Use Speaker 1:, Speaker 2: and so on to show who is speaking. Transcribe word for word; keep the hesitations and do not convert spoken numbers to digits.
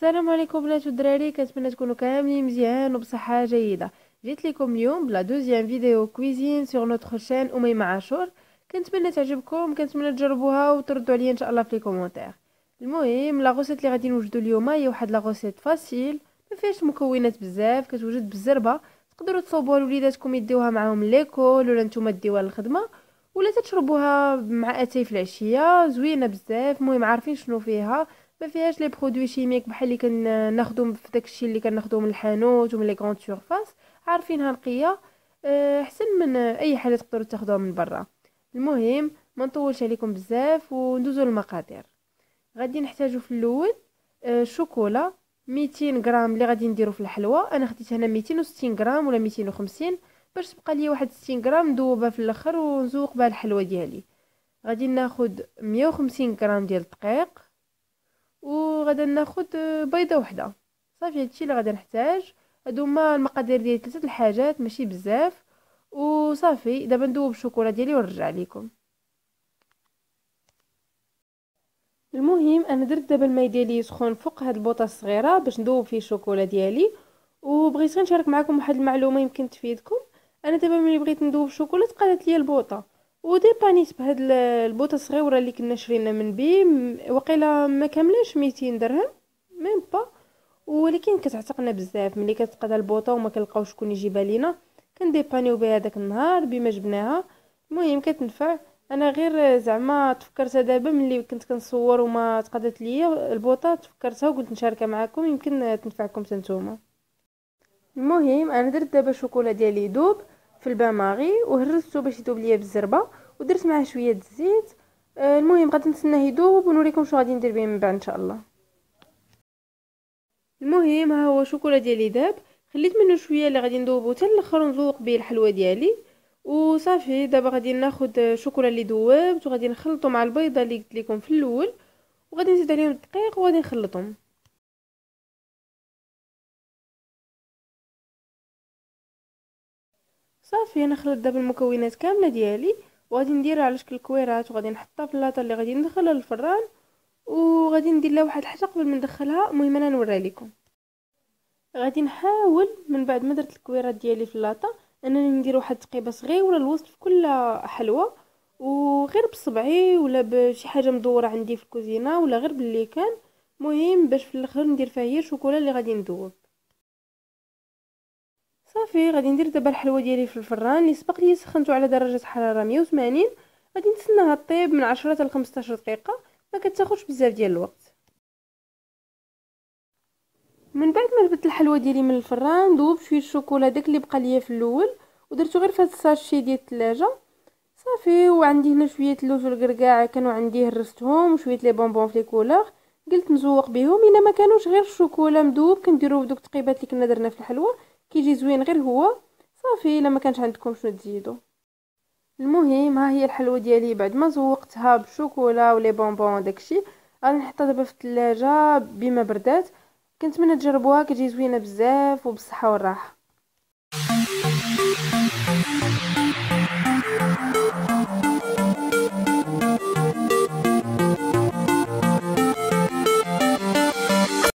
Speaker 1: السلام عليكم بنات والدراري، كنتمنى تكونوا كاملين مزيان وبصحه جيده. جيت لكم اليوم بلا دوزيام فيديو كويزين سور نوتر شين اميمه عاشور. كنتمنى تعجبكم، كنتمنى تجربوها وتردوا عليا ان شاء الله في لي كومونتير. المهم لا غوسيت اللي غادي نوجدوا اليوم هي واحد لا غوسيت فاسيل، ما فيهاش مكونات بزاف، كتوجد بالزربه. تقدروا تصوبوها لوليداتكم يديوها معاهم ليكول ولا نتوما ديوها للخدمه، ولا تشربوها مع اتاي في العشيه. زوينه بزاف، المهم عارفين شنو فيها، ما فيهاش لي برودوي شيميك بحال اللي كناخذهم في داكشي اللي كناخذوه من الحانوت ومن لي غروند سورفاس. عارفينها نقيه، أه، احسن من اي حاجه تقدروا تاخذوها من برا. المهم ما نطولش عليكم بزاف وندوزو للمقادير. غادي نحتاجو في الاول أه شوكولا ميتين غرام اللي غادي نديرو في الحلوى. انا خديت هنا ميتين وستين غرام ولا ميتين وخمسين، باش تبقى لي واحد ستين غرام ندوبها في الاخر ونزوق بها الحلوى ديالي. غادي ناخد مية وخمسين غرام ديال الدقيق، وغدا ناخد بيضه وحده. صافي هادشي اللي غادي نحتاج. هادو هما المقادير ديال ثلاثه الحاجات، ماشي بزاف. وصافي دابا ندوب الشوكولا ديالي ونرجع لكم. المهم انا درت دابا الماء ديالي يسخن فوق هاد البوطه الصغيره باش ندوب فيه الشوكولا ديالي. وبغيت غير نشارك معكم واحد المعلومه يمكن تفيدكم. انا دابا ملي بغيت ندوب الشوكولا تقادت ليا البوطه، وديبانيت بهاد ال- البوطه الصغيره اللي كنا شرينا من بي، م- وقيله ما كاملاش ميتين درهم، ميم با. ولكن كتعتقنا بزاف ملي كتقاد البوطه وما كنلقاو شكون يجيبها لينا. كنديبانيو بها داك النهار بما جبناها. المهم كتنفع. انا غير زعما تفكرتها دابا ملي كنت كنصور وما تقادت ليا البوطه، تفكرتها وقلت نشاركها معكم يمكن تنفعكم نتوما. المهم انا درت دابا الشوكولا ديالي يذوب في البان ماغي وهرستو باش يذوب ليا بالزربه، ودرت معاه شويه الزيت. آه، المهم غادي نتسناه يذوب ونوريكم شنو غادي ندير به من بعد ان شاء الله. المهم ها هو الشوكولا ديالي داب، خليت منه شويه اللي غادي نذوبو حتى الاخر نذوق به الحلوه ديالي. وصافي دابا غادي ناخذ الشوكولا اللي ذوبت وغادي نخلطو مع البيضه اللي قلت لكم في الاول، وغادي نزيد عليهم الدقيق وغادي نخلطهم. صافي انا خلطت دابا المكونات كامله ديالي، وغادي نديرها على شكل كويرات وغادي نحطها في اللاطه اللي غادي ندخلها للفران. وغادي ندير لها واحد الحاجه قبل ما ندخلها، المهم انا نوريها لكم. غادي نحاول من بعد ما درت الكويرات ديالي في اللاطه انني ندير واحد التقيبه صغيره الوسط في كل حلوه، وغير بصبعي ولا بشي حاجه مدوره عندي في الكوزينه ولا غير باللي كان. مهم باش في الاخر ندير فيها هي الشوكولا اللي غادي ندوب. صافي غادي ندير دابا الحلوه ديالي في الفران اللي سبق لي سخنته على درجه حراره مية وثمانين. غادي نتسناها طيب من عشرة حتى خمسطاش دقيقه، ما كتاخذش بزاف ديال الوقت. من بعد ما جبت الحلوه ديالي من الفران ذوبت شويه الشوكولا داك اللي بقى ليا في الاول ودرتو غير في هذا الساشي ديال الثلاجه. صافي وعندي هنا شويه اللوز والكركاع كانوا عندي هرستهم وشويه لي بونبون في لي كولور، قلت نزوق بهم. الا ما كانوش غير الشوكولا مذوب كنديروا بدوك التقيبات اللي كنا درنا في الحلوه، كيجي زوين غير هو. صافي الا ما كانش عندكم شنو تزيدوا. المهم ها هي الحلوه ديالي بعد ما زوقتها بالشوكولا ولي بونبون وداكشي. غادي نحطها دابا في الثلاجه بما بردات. كنتمنى تجربوها، كتجي زوينه بزاف وبالصحه والراحه.